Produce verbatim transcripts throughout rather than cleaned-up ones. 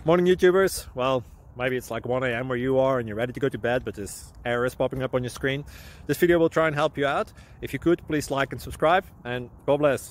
Morning YouTubers. Well, maybe it's like one A M where you are and you're ready to go to bed, but this error is popping up on your screen. This video will try and help you out. If you could, please like and subscribe, and God bless.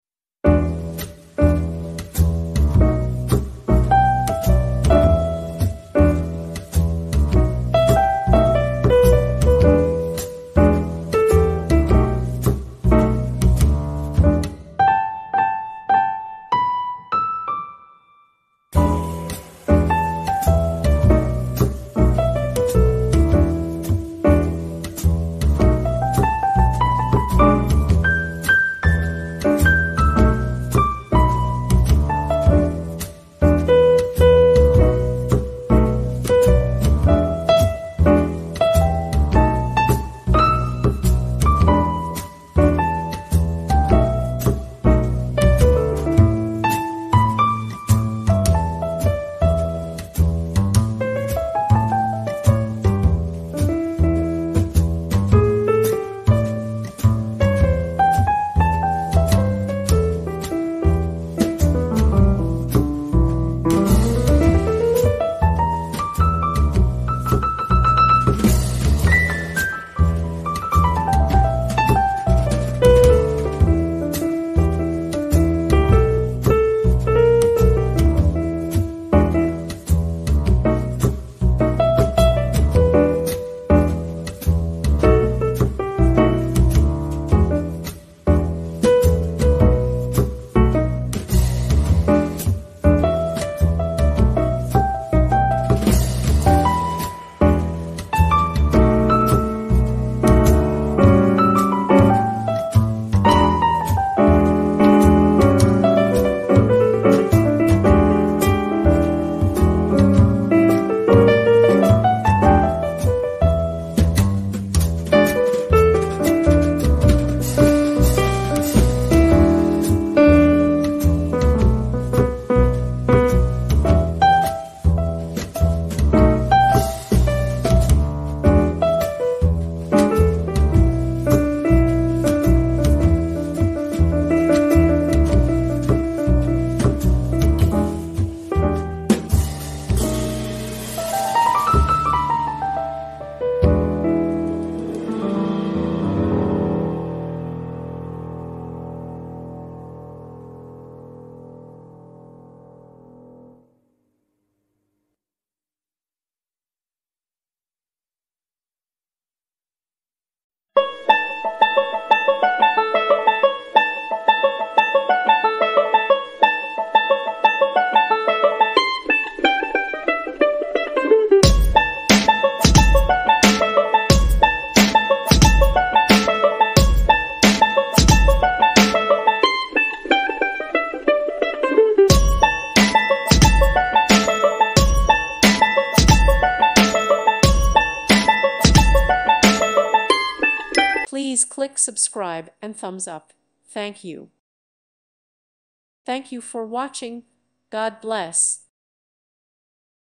Please click subscribe and thumbs up. Thank you. Thank you for watching. God bless.